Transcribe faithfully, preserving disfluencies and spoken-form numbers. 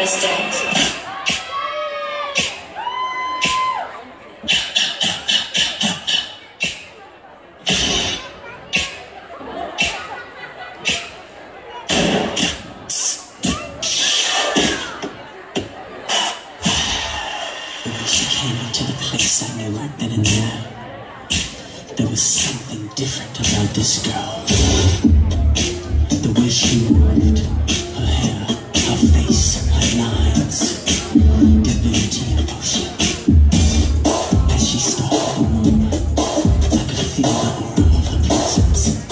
Let's dance. When she came into the place, I knew right then and there there was something different about this girl. The way she moved, her hair, her face, her lines, divinity in motion. As she stalked the room, I could feel the aura of her presence.